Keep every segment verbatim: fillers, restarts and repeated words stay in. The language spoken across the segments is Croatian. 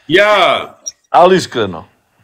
Ja. Ali iskreno.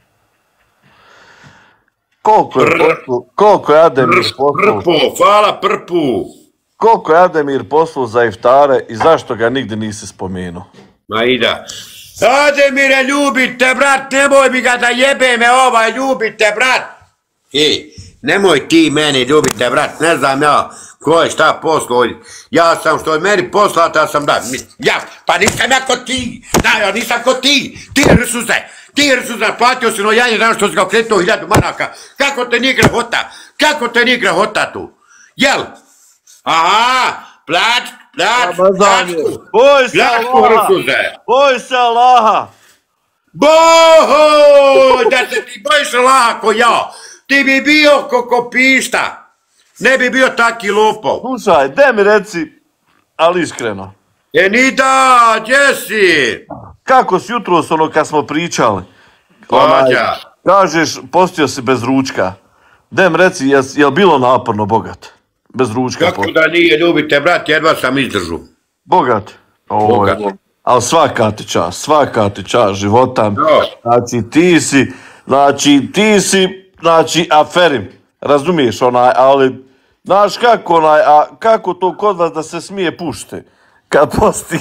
Koliko je poslu, koliko je Ademir poslu... Prpo, hvala Prpu. Koliko je Ademir poslu za iftare i zašto ga nigdje nisi spomenuo? Ma ida. Ademire, ljubite, brat, nemoj mi ga da jebe me ovaj, ljubite, brat. Ej, nemoj ti meni, ljubite, brat, ne znam ja ko je šta poslo. Ja sam što je meni poslata, sam da, ja, pa nisam ja ko ti, da, ja nisam ko ti, ti rsuze, ti rsuze, platio si no janje danas što si ga okretao hiljadu maraka, kako te nije grehota, kako te nije grehota tu, jel? Aha, plać, plać, plaćku, boj se Allaha, boj se Allaha. Bohoj, da se ti bojiš Allaha ko ja, ti bi bio ko kopišta. Ne bi bio taki lopov. Slušaj, daj mi reci, ali iskreno. E ni da, gdje si? Kako si jutros ono kad smo pričali? Klađa. Kažeš, postio si bez ručka. Daj mi reci, je li bilo naporno bogat? Bez ručka. Kako da nije, ljubite, brat, jedva sam izdržu. Bogat? Bogat. Ali svaka ti čast, svaka ti čast života. Znači ti si, znači ti si, znači aferim. Razumiješ onaj, ali, znaš kako onaj, a kako to kod vas da se smije pušte, kad postiš?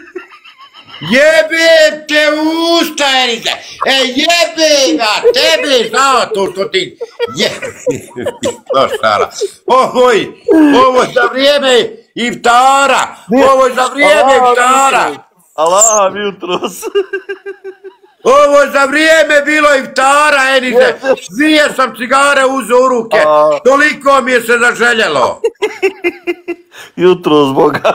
Jebem te usta, Erice, e jebem ga, tebe znao to što ti, jebem, to štala, ovoj, ovo za vrijeme iftara, ovo za vrijeme iftara. Allah jutros. Ovo je za vrijeme bilo iftara, Enice, dvije sam cigare uzeo u ruke, toliko mi je se zaželjelo. Jutros, Boga.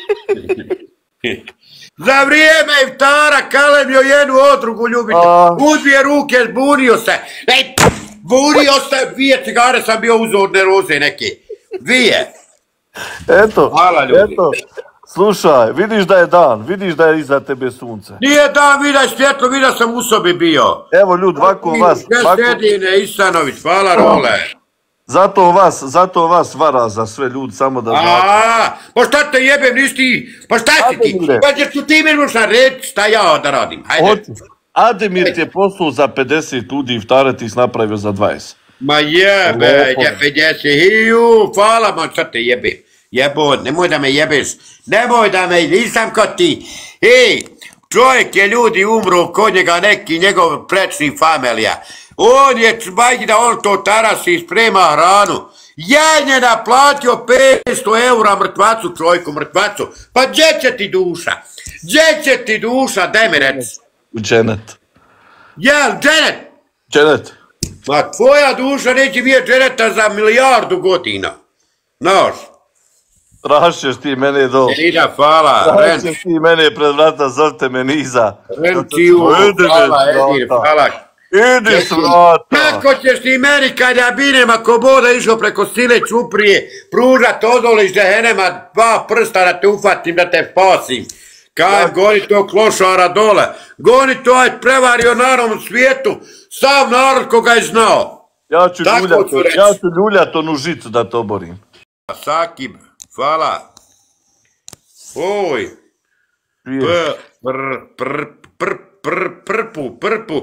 Za vrijeme iftara kalemio jednu odrugu, ljubite, uzbije ruke, bunio se, ej, bunio se, dvije cigare sam bio uzeo od neroze neke, dvije. Eto, hvala ljudi. Eto. Slušaj, vidiš da je dan, vidiš da je iza tebe sunce. Nije dan, vidiš svjetlo, vidio sam u sobi bio. Evo ljud, ovako vas... Šestedine, Isanović, hvala Role. Zato vas, zato vas vara za sve ljudi, samo da znate. Aaa, pa šta te jebem, nisi ti, pa šta si ti? Pa jer ću ti meni možda reći šta ja da radim, hajde. Ademir ti je poslao za pedeset ljudi, iftare ti si napravio za dvadeset. Ma jebe, je pedeset, hiju, hvala ma šta te jebem. Jebo, nemoj da me jebeš, nemoj da me, nisam kod ti. Ej, čovjek je ljudi umro kod njega neki njegov prečni familija. On je čbajki da on to tarasi i sprema hranu. Ja je naplatio petsto eura mrtvacu čovjeku, mrtvacu. Pa gdje će ti duša? Gdje će ti duša, daj mi reci. U dženet. Jel, dženet? Dženet. Ma tvoja duša neće biti dženeta za milijardu godina. Znaš? Rašćeš ti mene do... Ida, hvala. Rašćeš ti mene pred vrata, zovte me niza. Renciju, hvala, Edir, hvala. Idi s vrata. Kako ćeš ti meni kada binem ako boda išao preko sile čuprije, pružat odoliš dehenema, dva prsta da te ufatim, da te spasim. Kaj, goni to klošara dole. Goni to, aj prevario narod u svijetu, sav narod koga je znao. Ja ću ljuljat, ja ću ljuljat onu žicu da te oborim. Sakib, hvala. Oj. Pr, pr, pr, pr, prpu, prpu.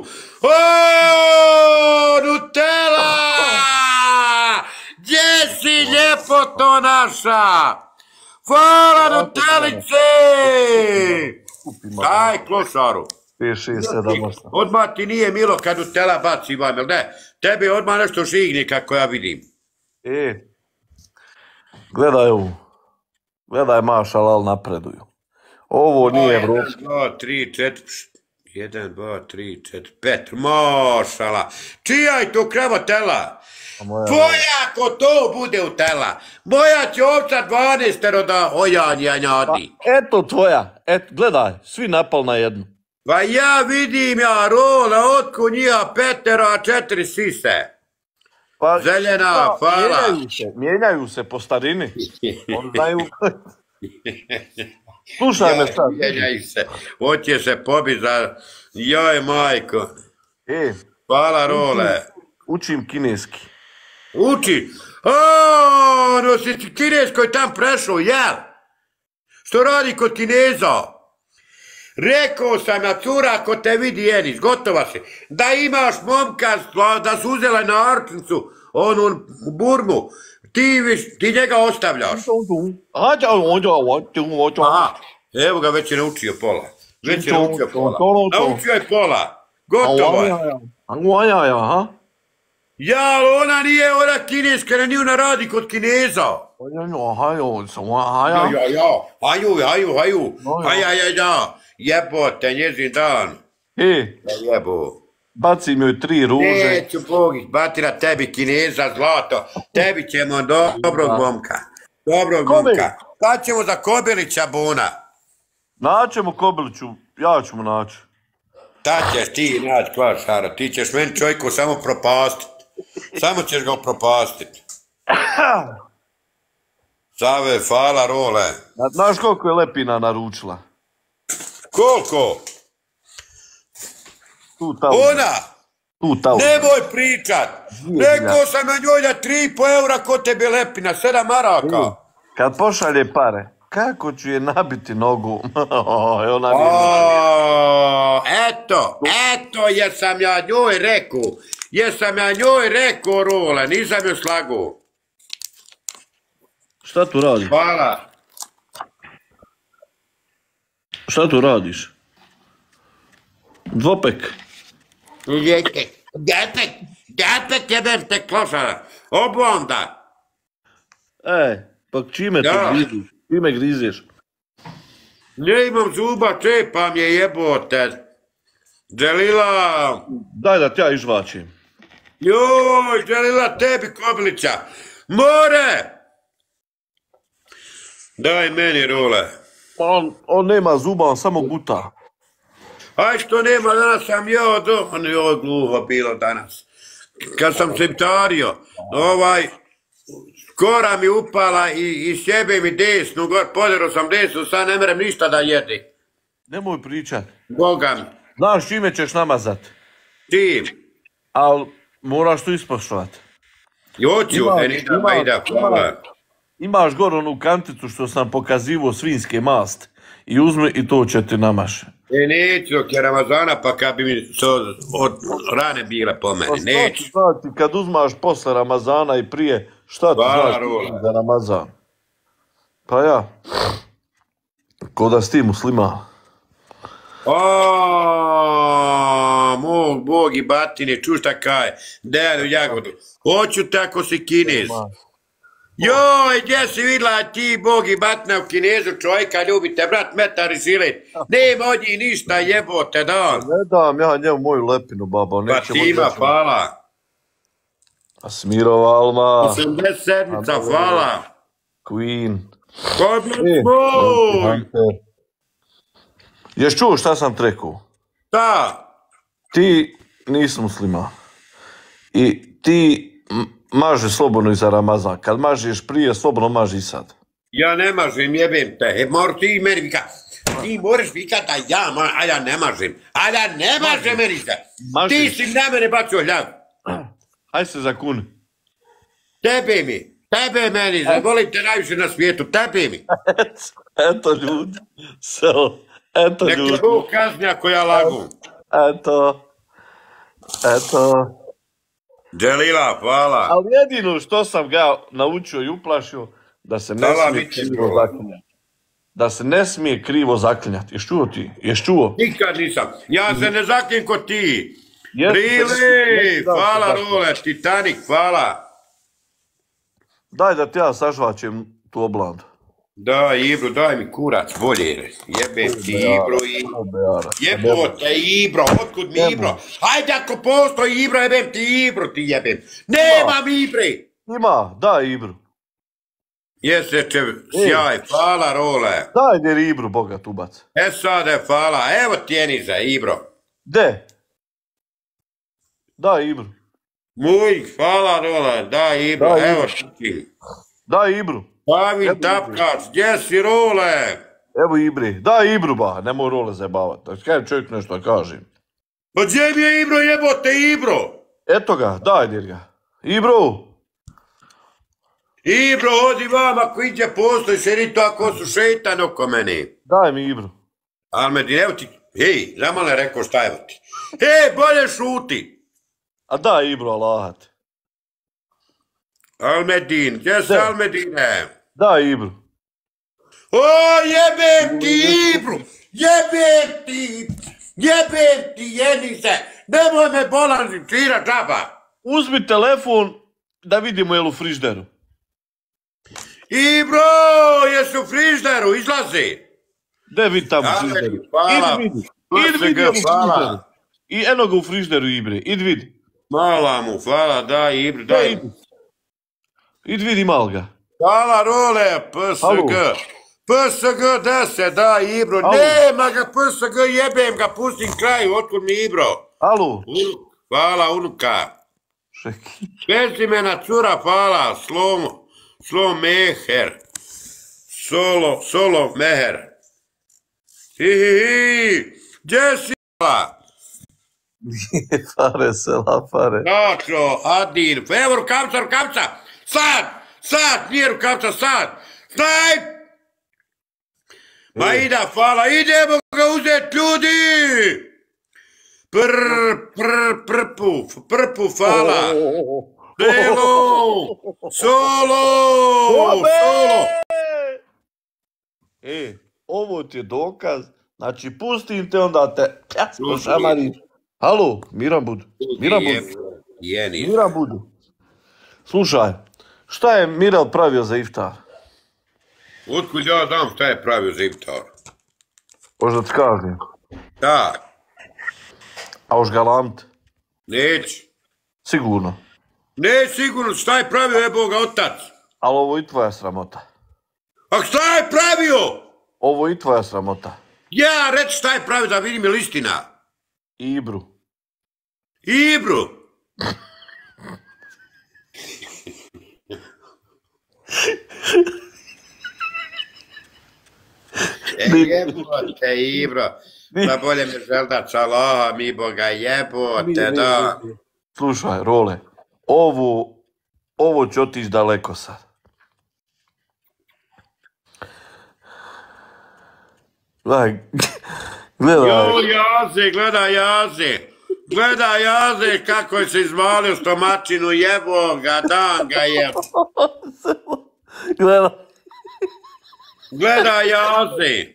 Oooo, Nutella! Gdje si ljepoto naša? Hvala, Nutelice! Daj, klošaru. pet, šest, sedam, osam. Odmah ti nije milo kad Nutella baci vam, jel ne? Tebi odmah nešto žigni kako ja vidim. E, gledaj ovu. Gledaj, mašalal, napreduju. Ovo nije Evropa. jedan, dva, tri, četiri, jedan, dva, tri, četiri, pet, mašala. Čija je to krevotela? Tvoja ako to bude u tela. Moja će ovca dvanaestero da ojanja njadi. Eto tvoja, eto, gledaj, svi napal na jednu. Pa ja vidim ja Role, otko njiha petero, a četiri sise. Zeljena, hvala. Mijenjaju se, mijenjaju se po starini. Oni znaju... Slušaj me sad. Mijenjaju se, hoće se pobiti za... Joj, majko. E, hvala, Role. Učim kineski. Uči? Aaaa, no si kineskoj tam prešao, jel? Što radi kod Kineza? Rekao sam ja, cura, ako te vidi Enis, gotova si. Da imaš momka, da su uzela na Arčnicu, onu Burmu, ti, ti njega ostavljaš. Aha, evo ga, već je naučio pola. Već je naučio pola. Naučio je pola. Gotovo je. Ja, ali ona nije ona kineska, ne ona radi kod Kineza. Ja, ja, ja. Haju, haju, haju. Haj, haj, haj, ja. Jebote, njezin dan. E, Jebo. baci mi joj tri ruže. Neću Bogić, bati na tebi Kineza, zlato. Tebi ćemo dobrog momka. Dobrog momka. Kad ćemo za Kobilića, Buna? Naćemo Kobiliću, ja ću mu naći. Tad ćeš ti naći Kvašara, ti ćeš meni čovjeku samo propastit. Samo ćeš ga propastit. Save, fala, role. Znaš koliko je Lepina naručila? Koliko? Tu tamo. Ona? Tu tamo. Nemoj pričat. Rekao sam na njoj da tri i po eura kod tebe Lepina, sedam maraka. Kad pošalje pare, kako ću je nabiti nogu? Ona o, eto, eto jesam ja njoj rekao. Jesam ja njoj rekao, Role, nisam joj slagao. Šta tu radiš? Hvala. Šta tu radiš? Dvopek. Djepek, djepek, djepek jebem te klošara. Oblonda. E, pa čime te griziš? Čime griziš? Ne imam zuba, čepam je jebote. Dželila. Daj da te ja izvačim. Joj, Dželila, tebi Kobilića. More! Daj meni, Role. On, on nema zuba, on samo guta. Aj što nema, danas sam jeo do... Joj, gluho bilo danas. Kad sam septario, ovaj... Skora mi upala i, i sjebe mi desnu, gor podero sam desnu, sad ne merem ništa da jedi. Nemoj pričat. Boga mi. Znaš čime ćeš namazat? Tim. Al moraš to ispoštovat. Joću, e nida pa ida, hvala. Imaš gor onu kanticu što sam pokazivo svinjske mast. I uzmi i to će ti namaš. E neću dok je Ramazana pa kad bi mi so, od rane bile po meni, neću. Znači, kad uzmaš posle Ramazana i prije, šta ti Hvala, znaš Rula. za Ramazan? Pa ja. Ko da si ti muslima. Aaaa, mog Bog i batine, čuš šta kaj, delu jagodu. Hoću tako si Kinez. Joj, gdje si vidjela ti Bog i batina u Kinezu, čovjeka ljubite, brat, metar i silet. Nema od njih ništa, jebote, da. Ne dam ja njemu moju Lepinu, baba. Pa ti ima, hvala. A Smirova Alma. osamdeset sedmica, hvala. Queen. Koblić moj! Ješ čuo šta sam ti rekao? Da. Ti nisi muslima. I ti maži slobodno i za Ramazan. Kad mažiš prije, slobodno maži i sad. Ja ne mažem, jebem te. E, mor ti meni vika. Ti moraš vikat da ja, ma, a ja ne mažem. A ja ne mažem meni se. Ti si na mene bacio hljav. Aj se zakuni. Tebe mi. Tebe meni, volim te najviše na svijetu. Tebe mi. Eto ljudi. So, eto ljudi. Nek te Bog kazni ako ja lagu. Eto. Eto. Dželila, hvala. Ali jedino što sam ga naučio i uplašio, da se ne smije krivo zaklinjati. Da se ne smije krivo zaklinjati. Ješ čuo ti? Ješ čuo? Nikad nisam. Ja se ne zaklim kod ti. Rili, hvala Role, Titanic, hvala. Daj da ti ja sažvaćem tu oblandu. Daj Ibro, daj mi kurac, bolje. Jebem ti Ibro i... Jebote Ibro, otkud mi Ibro? Hajde ako postoji Ibro, jebem ti Ibro, ti jebem. Nemam Ibre. Ima, daj Ibru. Jeseče, sjaj, hvala Role. Daj jer Ibru, boga tubac. E sada, hvala, evo ti Eniza, Ibro. De? Daj Ibru. Muj, hvala Role, daj Ibro, evo ti. Daj Ibru. Pavi tapkač, gdje si Role? Evo Ibri, daj Ibru ba, nemoj Role zajebavat. Kaj čovjek nešto kažem. Pa gdje mi je Ibro, jebote Ibro? Eto ga, daj dir ga. Ibru. Ibro, odi vam ako iđe postoj, šeri to ako su šeitan oko meni. Daj mi Ibru. Almedin, evo ti, hej, Zamale rekao šta evo ti. Hej, bolje šuti. A da, Ibro, Allahat. Almedin, gdje se Almedine? Da, Ibro. O, jebem ti, Ibru, jebem ti, jebem ti, jeni se, nemoj me bolan čira džaba. Uzmi telefon da vidimo jel u frižderu. Ibro, jesu u frižderu, izlazi. Gde vidi tamo u frižderu? Hvala. Idi vidi. Idi vidi jel u frižderu. I eno ga u frižderu, Ibre. Idi vidi. Mala mu, hvala, daj, Ibru, daj. Idi vidi mal ga. Hvala, Role, P S G. P S G deset, daj, Ibro. Nema ga P S G, jebem ga, pustim kraju, otkud mi Ibro. Alo. Hvala, unuka. Prezimena cura, hvala, Slomo, Slom Meher. Solo, Solo Meher. Hi, hi, hi. Gdje si, hvala? Nije pare, sela pare. Tačno, Adin. Evo rukavca, rukavca. Sad, sad, nije rukavca, sad. Staj! Ma ida, hvala, idemo ga uzeti, ljudi! Prr, prr, prpu, prpu, hvala. Delo, solo, solo. E, ovo ti je dokaz, znači pustim te onda te, ja sam šamarim. Halo, miran budu, miran budu, miran budu. Slušaj, šta je Miral pravio za iftar? Otkud ja znam šta je pravio za iftar? Možda ti kažem. Da. A už galant? Neć. Sigurno. Ne, sigurno, šta je pravio je Boga otac? Ali ovo i tvoja sramota. A šta je pravio? Ovo i tvoja sramota. Ja reći šta je pravio da vidim je li istina. Ibru. Ibru. E, jebote, Ibro. Da bolje me želda čaloha, mi Boga, jebote, da. Slušaj, Role, ovo, ovo će otići daleko sad. Gledaj, gledaj. Jo, Jaze, gledaj Jaze. Gledaj Jaze kako je se izvalio stomačinu, jebo ga, dan ga je. Gledaj. Gledaj Jaze.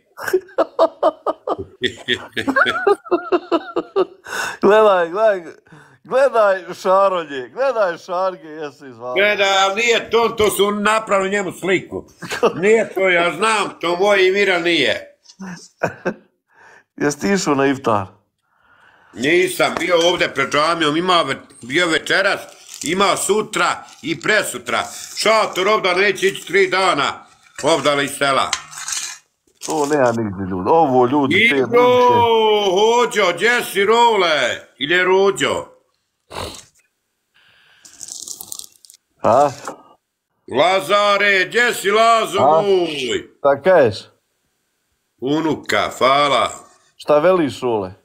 Gledaj, gledaj, gledaj šarolje, gledaj šarge, jesu izvalio. Gledaj, ali nije to, to su napravili njemu sliku. Nije to, ja znam, to moj i Mira nije. Jesi ti išao na iftar? Nisam bio ovdje pred džamijom, imao bio večeras, imao sutra i presutra. Šator ovdje neće ići tri dana, ovdje iz sela. To nema nigdje ljudi, ovo ljudi te Ibro, hođo, gdje si Role? Ili je Rođo? A? Lazare, gdje si Lazo moj? Šta kažeš? Unuka, hvala. Šta veliš, Role?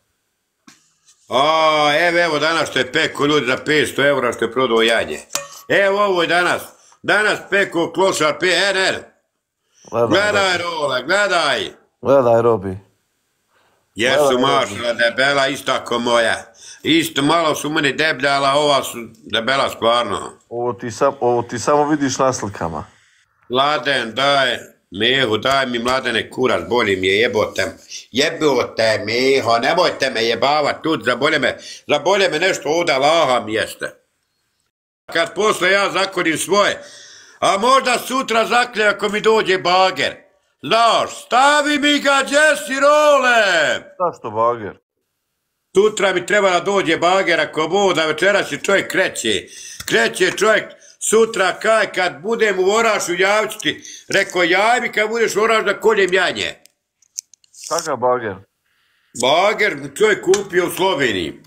A, evo, evo danas što je peko ljudi za petsto eura što je prodao janje. Evo ovo je danas. Danas peko klošar P N L. Gledaj, Role, gledaj. Gledaj, Robi. Jesu mašala debela, isto ako moja. Isto, malo su meni debljala, ova su debela stvarno. Ovo ti, sam, ovo ti samo vidiš na slikama. Mladen, daj, Meho, daj mi Mladene kurac, boli mi je, jebote. Jebote, Meho, nemojte me jebavat tu, zabolje me, zabolje me nešto ovdje laha mi jeste. Kad posle ja zakonim svoje, a možda sutra zaklje ako mi dođe bager. Znaš, stavi mi ga, gdje si Role? Zašto bager? Sutra mi treba da dođe bager ako bo, da večeras je čovjek kreće. Kreće čovjek sutra kaj kad budem u Orašu javit ti. Rekao, javi mi kad budeš u Orašu da koljem janje. Kakav bager? Bager čovjek kupio u Sloveniji.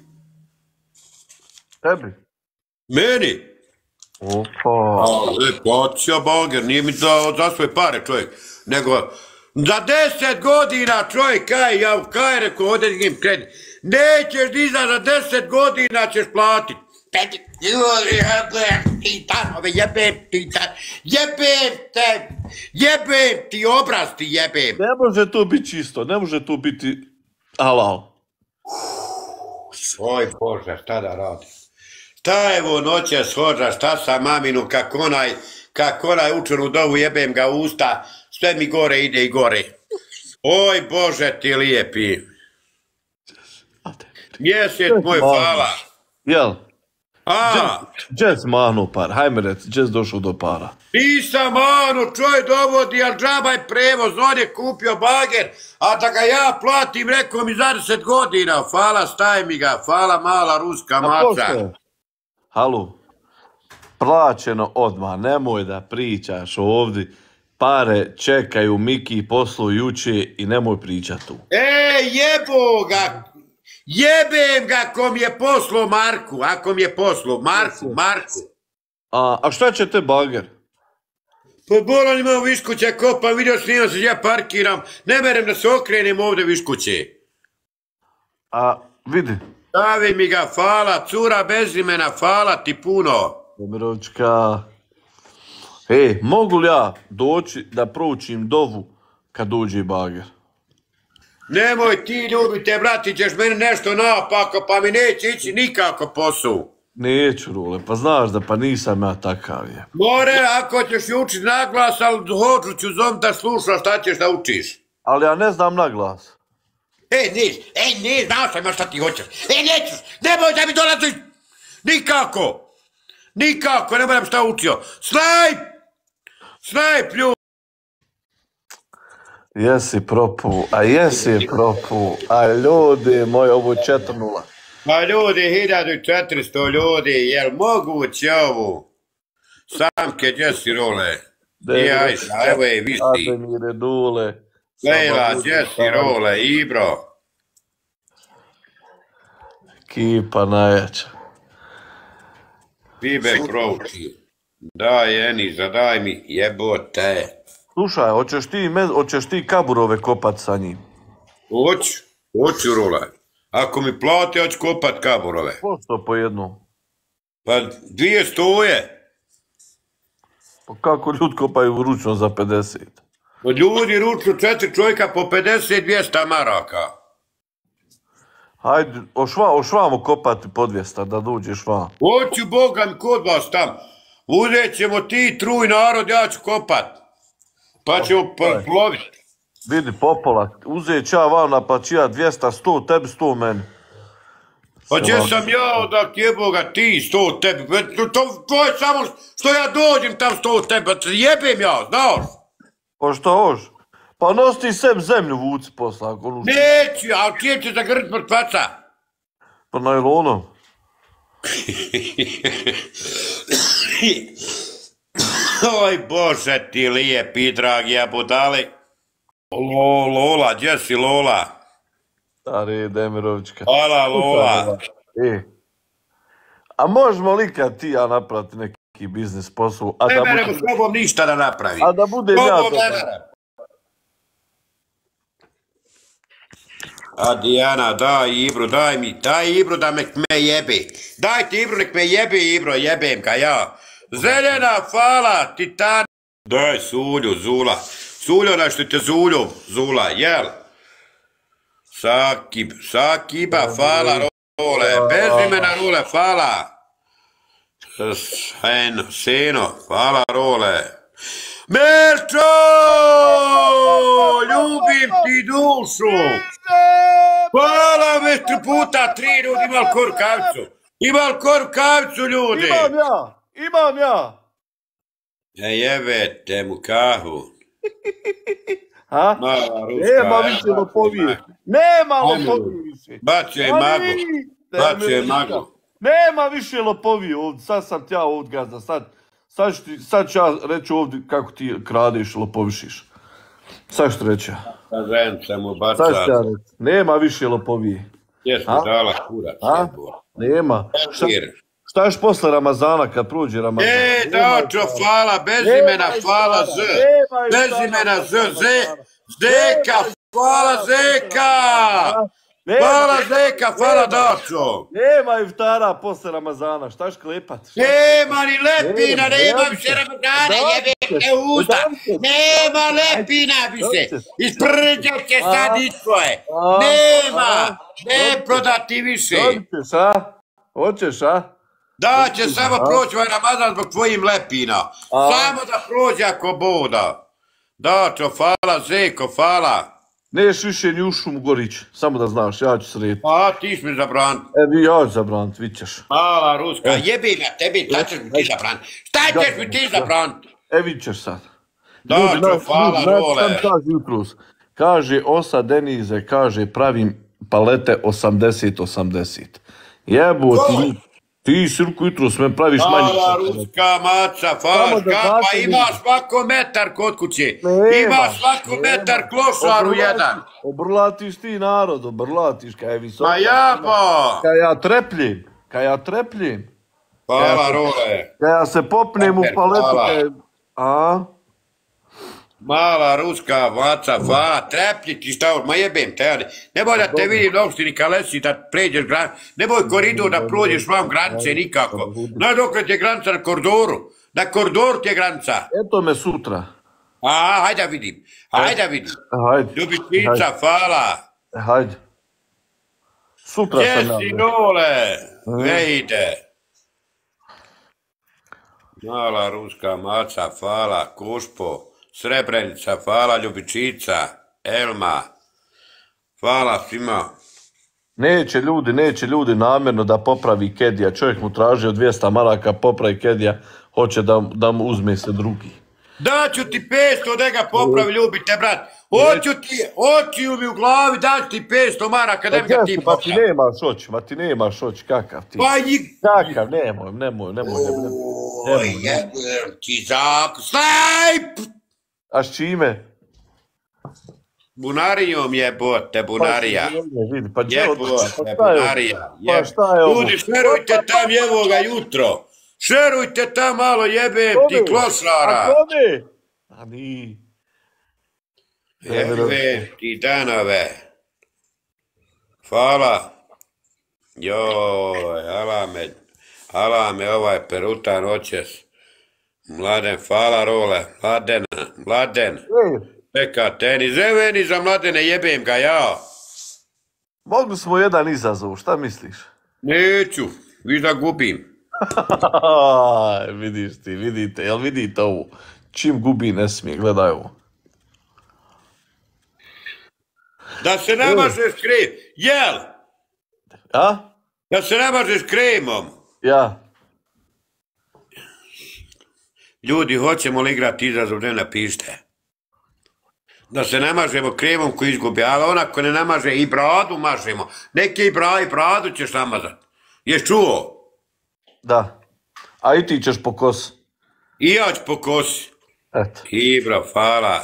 Tebi? Meni? Opa. E, plaća bager, nije mi dao za svoje pare čovjek. Nego, za deset godina čovjek kaj, ja kaj rekao, ovdje njim kredit. Nećeš dizati, za deset godina ćeš platiti. Jebem ti tanove, jebem ti tanove, jebem te, jebem ti obraz ti jebem. Ne može to biti čisto, ne može to biti halal. Oj Bože, šta da radim? Šta evo noće shođa, šta sa maminu, kako onaj, kako onaj učenu dovu jebem ga u usta, sve mi gore ide i gore. Oj Bože ti lijepi. Mjesec moj, hvala. Jel? A? Gdje si mahnuo par? Hajme reci, gdje si došao do para? Nisam mahnuo, čovjek dovodi, ali džaba je prevoz, on je kupio bager, a da ga ja platim, rekao mi za deset godina, hvala, staj mi ga, hvala mala ruska maca. Halo, plaćeno odmah, nemoj da pričaš ovdje, pare čekaju, Miki poslu juče i nemoj pričati tu. E, jebo ga, jebem ga ko mi je poslo Marku, ako mi je poslo, Marku, Marku. A, a šta će te bager? Pa bolan imam viškuće kopam, vidio snimam se, ja parkiram, ne merem da se okrenem ovdje viškuće. A, vidi. Stavi mi ga, hvala, cura bez imena, hvala ti puno. Domirovićka. E, mogu li ja doći da proučim dovu kad dođe bager? Nemoj ti ljubite, brati, ćeš meni nešto naopako, pa mi neće ići nikako posao. Neću, Rule, pa znaš da pa nisam ja takav je. More, ako ćeš učiti naglas, ali hoću ću zom da slušaš šta ćeš da učiš. Ali ja ne znam naglas. Ej, nis, ej, nis, znao sam ja šta ti hoćeš. Ej, nećeš, nemoj da mi dolaziš. Nikako, nikako, ne moram šta učio. Snajp, snajp, ljudi. Jesi propu, a jesi propu, a ljudi moji, ovo je četiri nula. Pa ljudi, hiljadu četiristo ljudi, jel moguće ovu? Samke, gdje si Role? I Ajša, evo je, viš ti. Ademire, Dule. Lejla, gdje si Role, Ibro? Kipa najjača. Biber prouči. Daj, Eniza, daj mi, jebote. Slušaj, hoćeš ti, hoćeš ti kaburove kopat sa njim? Hoću, hoću Role. Ako mi plati, hoću kopat kaburove. Pošto po jednom? Pa dvije stoje. Pa kako ljudi kopaju ručno za pedeset? Pa ljudi ručno četiri čovjeka po pedeset dvjesto maraka. Hajde, ošva, ošvamo kopati po dvjesto, da dođeš van. Hoću Boga mi kod vas tam. Uzet ćemo ti truj narod, ja ću kopat. Pa ćemo ploviti. Vidi, popola, uzet ću ja vam naplaćija dvjesto, sto, tebi sto meni. Pa gdje sam ja da jeboga ti sto tebi? To je samo što ja dođem tam sto tebi, jebem ja, znaš? Pa šta hoš? Pa nos ti sem zemlju vuci posla. Neću, ali čijem će zagrlit mrtvaca? Pa najlonom. Oj Bože ti lijepi, dragi budali. Lola, gdje si Lola? Stari Demirovićka. Hvala Lola. E. A možemo li kad ti ja napraviti neki biznis posao? Ne meremo s tobom ništa da napravi. A da budem ja dobar. A Dijana, daj Ibru, daj mi, daj Ibru da me jebe. Daj ti Ibru, nek me jebe Ibro, jebem ga ja. Zeljena, hvala, Titan. Daj Sulju, Zula. Suljo, nešto te Zulju, Zula, jel? Sakib, Sakiba, hvala, Role. Bez imena Role, hvala. Seno, Seno, hvala, Role. Merčo! Ljubim ti dušu! Hvala me tri puta, tri ljudi, ima li ko rukavicu? Ima li ko rukavicu, ljudi? Imam ja, imam ja. Ja jebete mu kahu. Ha? Nema više lopovije. Nema lopovije više. Bacio je magu. Bacio je magu. Nema više lopovije ovdje. Sad sam ti ja ovdje gazda. Sad, sad, ću ti, sad ću ja reći ovdje kako ti kradeš, lopovišiš. Sad ću ti reći ja. Sad žence mu baca. Sad ću ja reći. Nema više lopovije. Gdje smo dala kurac? Nema. Šta, šta još posle Ramazana kad prođe Ramazan? E, dačo, hvala, bez imena, hvala, Z. Bez imena, Z, Z. Zeka, hvala, Zeka. Hvala Zeka, hvala Dačo. Nema iftara posle Ramazana, šta šklepat? Nema ni lepina, nema više Ramazana, jebe te usta. Nema lepina više. Isprđat će sad i tvoje. Nema, ne prodati više. Hoćeš, a? Hoćeš, a? Da će samo proći ovaj Ramazan zbog tvojim lepina. Samo da prođe ako boda. Dačo, hvala Zeko, hvala. Neš više ni u šumu Gorić, samo da znaš, ja ću srediti. A ti ćeš mi zabraniti. E, vi ja ću zabraniti, vidit ćeš. Mala Ruska, jebi me tebi, šta ćeš mi ti zabraniti? Šta ćeš mi ti zabraniti? E, vidit ćeš sad. Dačo, hvala Role. Kaže jutros, kaže Osa Denize, kaže pravim palete osamdeset osamdeset. Jebo ti, ti Sirku jutros me praviš manje. Mala Ruska maca, hvala, pa imaš svako metar kod kuće. Imaš svako metar klošaru jedan. Obrlatiš ti narod, obrlatiš, kaj je visoko. Ma jabo! Kaj ja trepljim, kaj ja trepljim. Hvala Role. Kaj ja se popnem u paletu, kaj... A? Mala Ruska maca, hvala, trepli ti šta, ma jebem te, nemoj da te vidim na opštini Kalesi da pređeš granicu, nemoj koridor da prođeš vam granice nikako. Znaš dok je granica na koridoru, na koridoru ti je granica. Eto me sutra. A, hajde da vidim, hajde da vidim. Ljubičica, hvala. Hajde. Sutra sam Gdje si Nole? Ne ide. Mala Ruska maca, hvala, Kušpo. Srebrenica, hvala Ljubičica, Elma, hvala svima. Neće ljudi, neće ljudi namjerno da popravi Kedija. Čovjek mu tražio dvjesto maraka, popravi Kedija, hoće da, da mu uzme se drugi. Daću ti petsto da ga popravi, ljubite brat. Hoću ti, oči mi u glavi, daću ti petsto maraka da ga ti popravi. Ma ti nemaš oči, ma ti nemaš oči, kakav ti. Pa i... Kakav, nemoj, nemoj, nemoj. Oj, jebem ti zakon, snajp! A s čime? Bunarijom jebote, bunarija. Jebote, bunarija. Pa šta je ovo? Ljudi, šerujte tam jevoga jutro. Šerujte tam malo jebem ti klošara. A kome? A ni. Jebem ti danove. Hvala. Joj, alame. Alame ovaj perutan očes. Mladen, hvala Role, Mladen, Mladen, neka tenis, eveni za Mladene, jebem ga ja. Mogli smo jedan izazov, šta misliš? Neću, vi da gubim. Vidiš ti, vidite, jel vidite ovo? Čim gubi ne smije, gledaj ovo. Da se namažeš krem, jel? A? Da se namažeš kremom. Ja. Ljudi, hoćemo li igrati izazov, ne napište. Da se namažemo kremom koji izgubi, ali onako ne namaže i bradu mažemo. Neke i bradu, i bradu ćeš namazati. Ješ čuo? Da. A i ti ćeš po kosi. I ja ću po kosi. Eto. Ibra, hvala.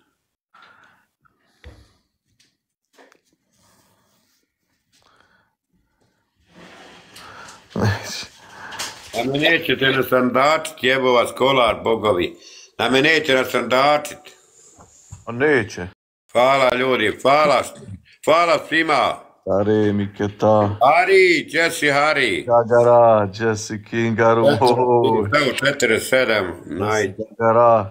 Neće. Da me nećete nasandačit, jebo vas kolar, bogovi. Da me neće nasandačit. A neće. Hvala ljudi, hvala. Hvala svima. Stare Miketa. Hari, Jesse Hari. Gagara, Jesse Kingaru. četrdeset sedam, naj... Gagara.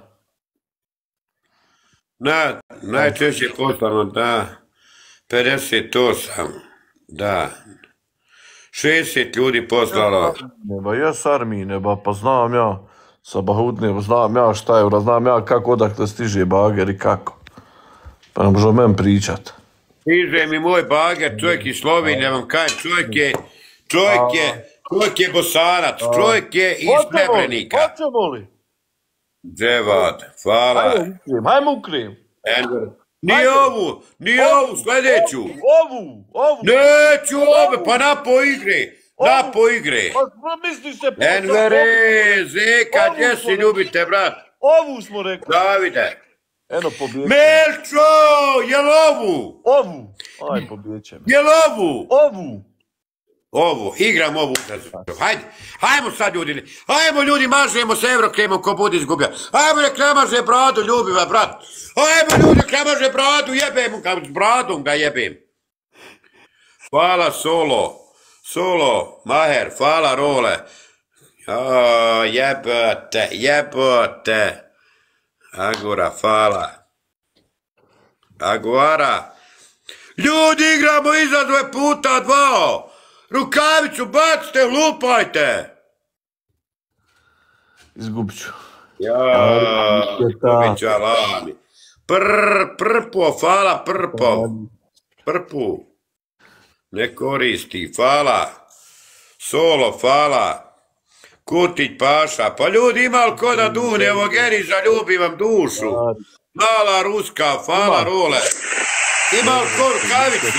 Na, najčešće poslano, da. pedeset osam, da. šezdeset ljudi poslalo. Neba, jes armiji, neba, pa znam ja. Sa Bahutneva, znam ja šta je, znam ja kako odakle stiže bager i kako. Pa ne može o meni pričat. Stiže mi moj bager, čovjek iz Slovenije, vam kajem, čovjek je, čovjek je, čovjek je Bosanac, čovjek je iz Srebrenika. Hoćemo li? Dževad, hvala. Hajmo u Krim. Ni ovu, ni ovu, sljedeću. Ovu, ovu. Neću ove, pa napo igre, napo igre. Pa misliš se... Envere, Zeka, gdje si ljubite, brat? Ovu smo rekli. Davide. Eno, pobjeće. Melčo, jel ovu? Ovu. Aj, pobjeće. Jel ovu? Ovu. Ovu, igram ovu. Hajde, hajmo sad ljudi. Hajmo ljudi, mažemo se Evrokremom ko budi izgubio. Hajmo nek namaže bradu, ljubiva, brat. Hajmo ljudi, nek namaže bradu, jebem ga, s bradom ga jebem. Hvala Solo. Solo, Maher, hvala Role. O, jebote, jebote. Agura, hvala. Aguara. Ljudi, igramo izazove puta dva. Rukavicu bacite, lupajte. Izgubit ću. Ja, izgubit ću alami. Prr, prpo, hvala prpo. Prpu. Ne koristi, hvala. Solo, hvala. Kutić, Paša. Pa ljudi, ima li ko da duhne? Evo, Geri, zaljubi vam dušu. Mala Ruska, hvala Role. Ima li ko rukavicu?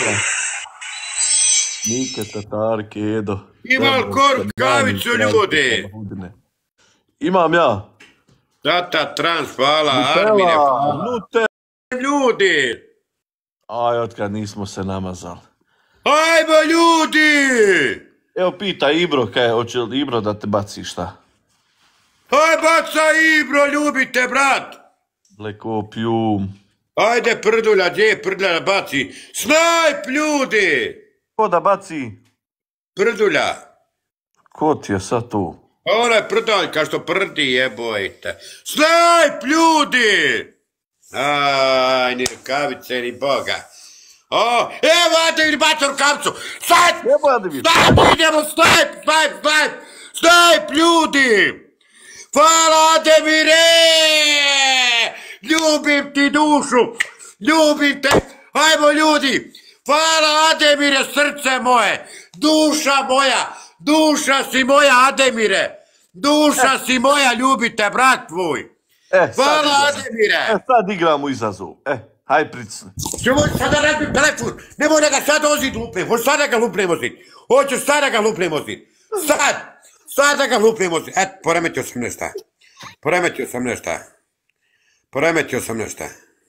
Nike, Tatar, Kedo. Ima li ko rukavicu, ljudi? Imam ja. Tata Trans, hvala. Armine, hvala. Ljudi. Aj, otkad nismo se namazali. Ajmo, ljudi! Evo, pita Ibro, kaj, hoće li Ibro da te baci šta? Aj, baca Ibro, ljubite, brat! Lekopijum. Ajde, Prdulja, gdje je Prdulja da baci? Snajp, ljudi! Ko da baci? Prdulja. Ko ti je sad tu? Ona je prdaljka što prdi, jebojte. Snajp, ljudi! Aj, ni rukavice, ni boga. O, evo, Ademir, baca rukavicu! Snajp! Snajp, idemo, snajp, snajp, snajp! Snajp, ljudi! Hvala, Ademire! Ljubim ti dušu! Ljubim te! Hajmo, ljudi! Hvala, Ademire, srce moje! Duša moja! Duša si moja, Ademire! Duša si moja, ljubite, brat tvoj! Hvala, Ademire! E, sad igramo izazov. E, haj pricni. Nemoj sada razbim telefon! Nemoj da ga sad ozid lupnem! Hoću sad da ga lupnem ozid! Hoću sad da ga lupnem ozid! Sad! Sad da ga lupnem ozid! Eto, poremetio sam nešto. Poremetio sam nešto. Poremetio sam nešto.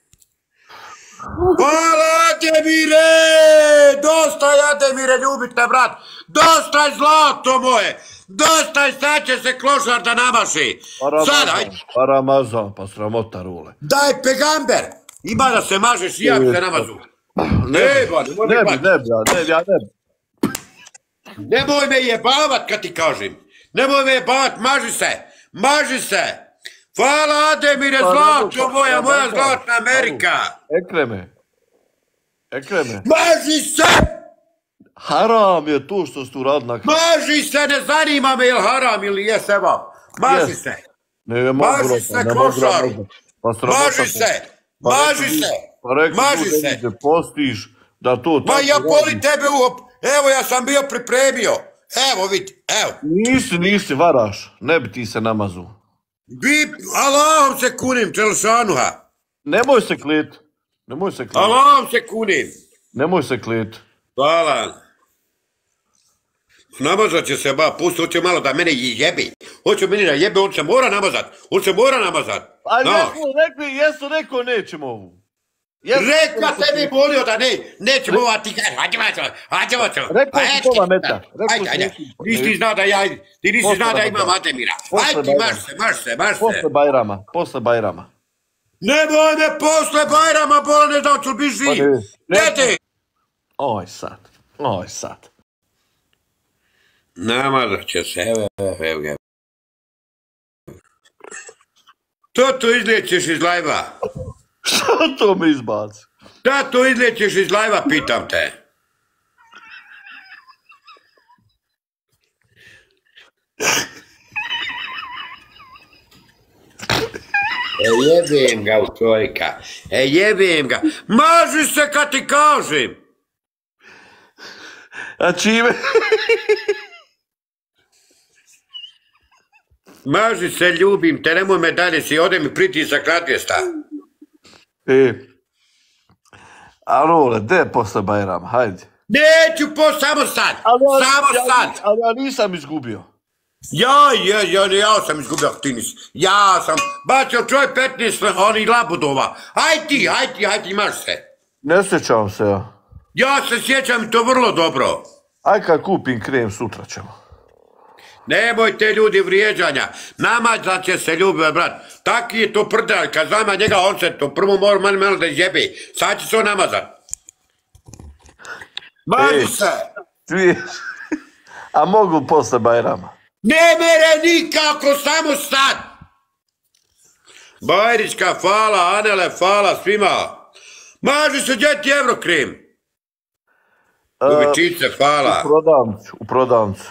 Hvala, Ademire! Dosta je, Ademire, ljubite, brat! Dosta je, zlato moje! Dosta je, sad će se klošar da namaši! Sad, hajde! Pa Ramazan, pa sramota, Rule. Daj pegamber! Ima da se mažeš i ja bi se namazu. Ne, ba, nemoj me jebat. Ne bi, ne bi, ja ne bi. Nemoj me jebavat kad ti kažem. Nemoj me jebavat, maži se! Maži se! Hvala, Ademire, zlato moja, moja zlatna Amerika! Ekreme. Ekreme. Maži se! Haram je tu što ste uradili na kraju. Maži se, ne zanima me je li haram ili je seba. Maži se. Maži se, klošaru. Maži se. Maži se. Maži se. Postiš da to tako... Ma ja boli tebe uop. Evo, ja sam bio pripremio. Evo, vidi, evo. Nisi, nisi, varaš. Ne bi ti se namazu. Bi, Allahom se kunim, Čelšanuha. Nemoj se klet. Nemoj se klet. Allahom se kunim. Nemoj se klet. Hvala. Namazat će se, ba, pusti, hoće malo da mene jebi. Hoće meni da jebe, on se mora namazat. On se mora namazat. A jesmo rekli, jesu rekao nećemo ovu. Reka tebi bolio da ne, nećemo ovu, a ti kaže, hađemo ću, hađemo ću. Rekao si pola meta. Ajde, ajde, nisi znao da ja, ti nisi znao da imam Ademira. Ajde, maš se, maš se, maš se. Posle Bajrama, posle Bajrama. Nemoj me posle Bajrama, bola ne znam ću bi živ. Ne ti. Oj sad, oj sad. Namazat će se, evo, evo, evo. To to izlijećeš iz lajva? Što to mi izbaci? Da to izlijećeš iz lajva, pitam te. E jebim ga u čovjeka, e jebim ga. Maži se kad ti kažem. A čime? Maži se, ljubim te, nemoj me dalje si, ode mi pritisak na dvijesta. E, a Role, gdje posle Bajrama, hajde. Neću po, samo sad, samo sad. Ali ja nisam izgubio. Ja, ja, ja, ja sam izgubio, ti nisi. Ja sam bacio čovjek petnaest onih labudova. Aj ti, aj ti, aj ti, imaš se. Ne sjećam se ja. Ja se sjećam to vrlo dobro. Aj kad kupim krem, sutra ćemo. Nemojte ljudi vrijeđanja. Namazat će se, ljubi, brat. Taki je to prdalj, kad znama njega on se to prvo mora malo malo da izjebe. Sad će se on namazat. Maži se. Čuješ? A mogu posle Bajrama? Ne mere nikako, samo sad. Bajrićka, hvala, Anele, hvala svima. Maži se, gdje ti Evrokrim? Ljubičice, hvala. U prodavnicu, u prodavnicu.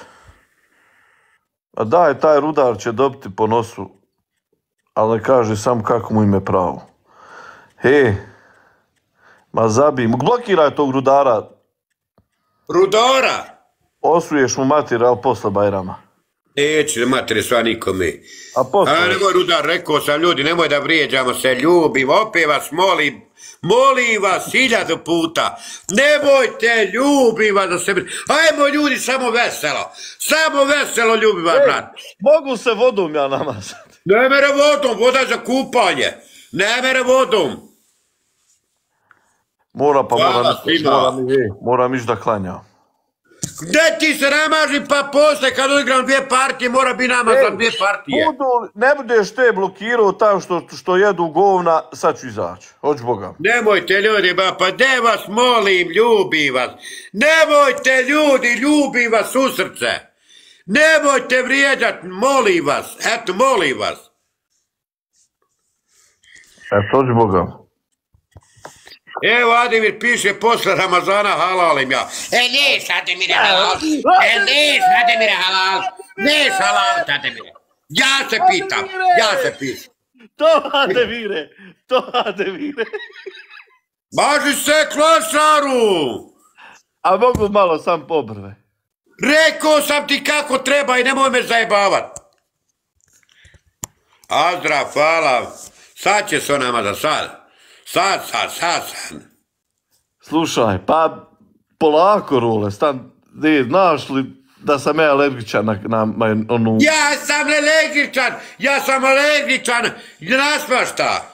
A daj, taj rudar će dobiti po nosu, ali ne kaže sam kako mu ime pravo. He, ma zabij mu, blokiraj tog rudara. Rudara? Osuješ mu materijal posle Bajrama. Neće materi sva nikome. A posle? A nemoj rudar, rekao sam ljudi, nemoj da vrijeđamo se, ljubim, opet vas molim, molim vas hiljadu puta, nemojte, ljubim vas da se... Ajmo ljudi, samo veselo, samo veselo ljubim vas, brat. Mogu se vodom ja namazati? Ne mere vodom, voda za kupanje, ne mere vodom. Mora pa moram, moram, moram ići da klanjam. Gde ti se namaži pa posle kad odigram dvije partije mora bi namazan dvije partije. Budu, ne budeš te blokirao tam što, što jedu govna, sad ću izaći. Hoć Boga. Nemojte ljudi, ba, pa de vas molim, ljubim vas. Nemojte ljudi, ljubim vas u srce. Nemojte vrijeđat, molim vas. Eto, molim vas. Eto, hoć Boga. Evo, Ademir piše posle Ramazana halalim ja. E, neš, Ademire, halal. E, neš, Ademire, halal. Neš, halal, Ademire. Ja se pitam, ja se pitam. To, Ademire, to, Ademire. Maži se, klošaru. A mogu malo sam pobrve. Rekao sam ti kako treba i nemoj me zajebavat. Azdrav, hvala. Sad će se nama da sad. Sad, sad, sad, sad. Slušaj, pa polako, Rule, stan, ne, znaš li da sam ja alergičan na, na, na onu... Ja sam alergičan, ja sam alergičan, na svašta.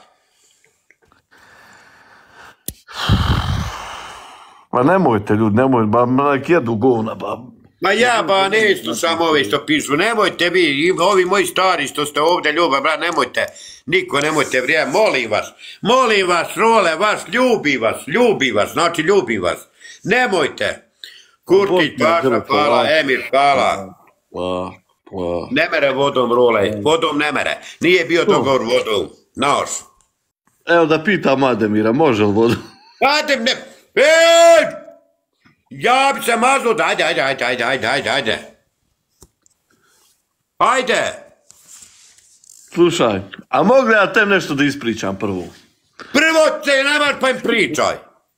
Ma nemojte ljudi, nemojte, ba nek jedu govna, ba... Ma ja ba ne slušam ove što pišu, nemojte vi, ovi moji stari što ste ovdje ljubav, brat, nemojte, niko nemojte vrijeme, molim vas, molim vas, Role, vas, ljubi vas, ljubi vas, znači ljubi vas, nemojte. Kurtić, Paša, hvala, Emir, hvala. Ne mere vodom, Role, vodom ne mere, nije bio dogovor vodom, naš. Evo da pitam Ademira, može li vodom? Adem, ne, eee! Ja bi se mazao, ajde, ajde, ajde, ajde, ajde, ajde, ajde. Ajde. Slušaj, a mogu li ja tem nešto da ispričam prvo? Prvo te nemaš pa im pričaj.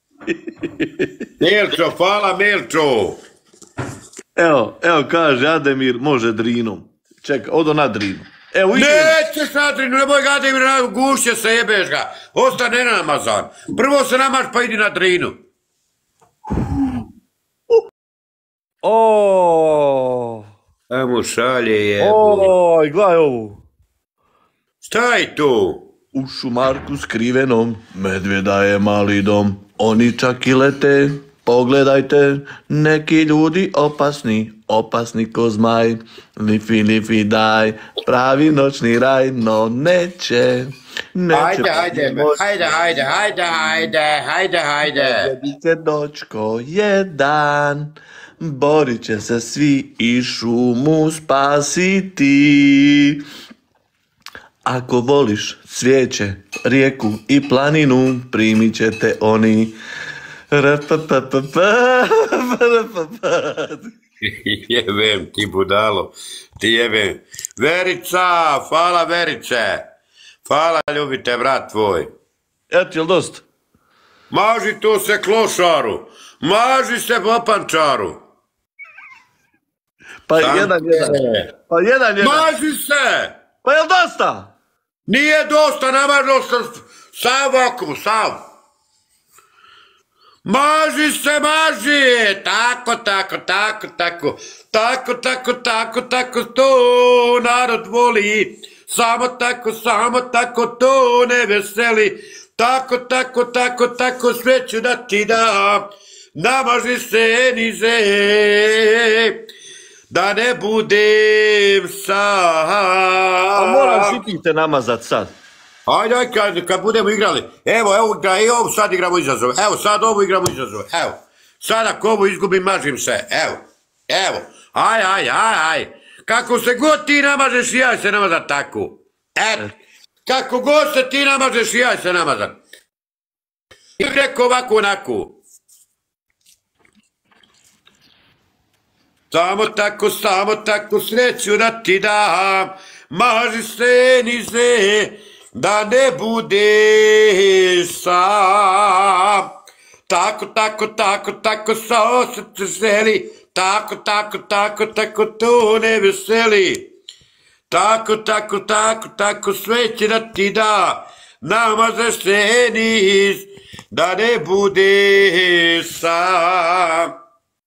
Melčo, hvala Melčo. Evo, evo kaže Ademir može drinom. Čekaj, odo na drinu. Evo, nećeš na drinu, nemoj ga Ademir, gušće se, jebeš ga. Ostane namazan. Prvo se namaš pa idi na drinu. Oooo. Ajmo šalje jebu. Oj, gledaj ovu. Šta je tu? U šumarku skrivenom medvjeda je mali dom. Oni čak i lete, pogledajte. Neki ljudi opasni, opasni ko zmaj. Lifi, lifi, daj, pravi noćni raj, no neće. Ajde, ajde, ajde, ajde, ajde, ajde, ajde, ajde. Će dočko jedan. Borit će se svi i šumu spasiti. Ako voliš cvijeće, rijeku i planinu, primit će te oni. Jebem ti budalo, ti jebem. Verica, hvala Verice. Hvala ljubite brat tvoj. Eto, jel dosta? Maži tu se klošaru, maži se popančaru. Pa jedan, jedan. Pa jedan, jedan. Maži se! Pa jel dosta? Nije dosta, namažno sam sav vakum, sav. Maži se, maži! Tako, tako, tako, tako. Tako, tako, tako, tako, to narod voli. Samo tako, samo tako, to ne veseli. Tako, tako, tako, tako, sve ću da ti dam. Namaži se, niže. Da ne budem sam. A moram sitite namazat sad. Ajde, ajde, kad, kad budemo igrali. Evo, evo, evo, sad igramo izazove. Evo, sad ovo igramo izazove. Evo, Sad ako ovo izgubim, mažim se. Evo, evo. Aj, aj, aj, aj. Kako se god ti namažeš, ja se namazat tako. Eto. Kako god se ti namažeš, ja se namazat. I rekao ovako, onako. Samo tako, samo tako sreću da ti dam. Maži se niže, da ne budeš sam. Tako, tako, tako, tako sa osjeća želi. Tako, tako, tako, tako to ne veseli. Tako, tako, tako, tako sve će da ti da. Namaže se niž, da ne budeš sam.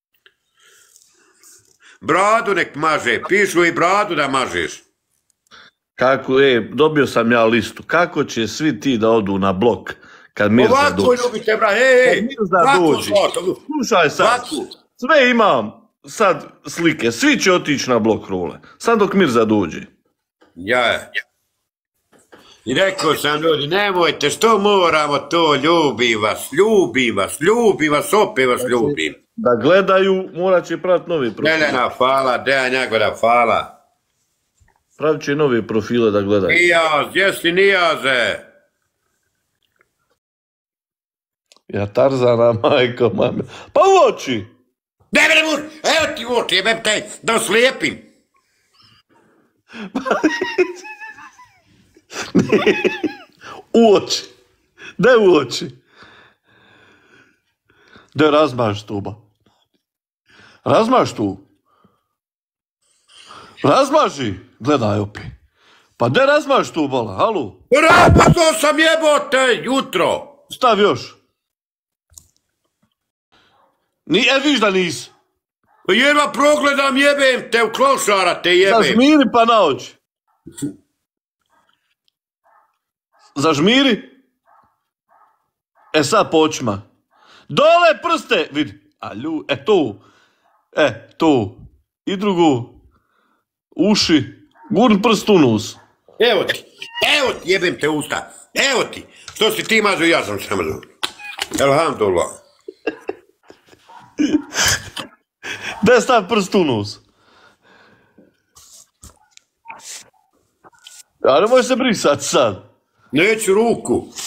Bradu nek maže, pišu i bradu da mažeš. Kako, e, dobio sam ja listu. Kako će svi ti da odu na blok kad Mirza Ovako dođe? ljubite, bra, hej, Kad Mirza dođe. Slušaj sad, Ovako. sve imam sad slike. Svi će otići na blok rule. Sad dok Mirza dođe. Ja. I rekao sam ljudi, nemojte, što moramo to, ljubim vas, ljubim vas, ljubim vas, opet vas ljubim. Da gledaju, morat će praviti nove profile. Jelena, hvala, Dejan Jagoda, hvala. Pravit će nove profile da gledaju. Nijaz, jesi Nijaze? Ja Tarzana, majko, mame. Pa u oči! Ne, ne, ne, evo ti u oči, jebem te, da slijepim. U oči. Daj u oči. Daj razmaš tu, ba. Razmaš tu. Razmaži. Gledaj opet. Pa daj razmaš tu, bala, halu. Rapazao sam jebote, jutro. Stav još. Ni, e, viš da nisi. Jedva progledam, jebem te, u klošara te jebem. Zažmiri pa na oči. Zažmiri. E sad po očima. Dole prste. Vidi. A lju, e tu. E, tu. I drugu. Uši. Gurn prst u nos. Evo ti. Evo ti, jebem te usta. Evo ti. Što si ti mazao, ja sam se mazao. Elhamdulillah. Daj stav prst u nos. A ne možeš se brisati sad. Neću ruku.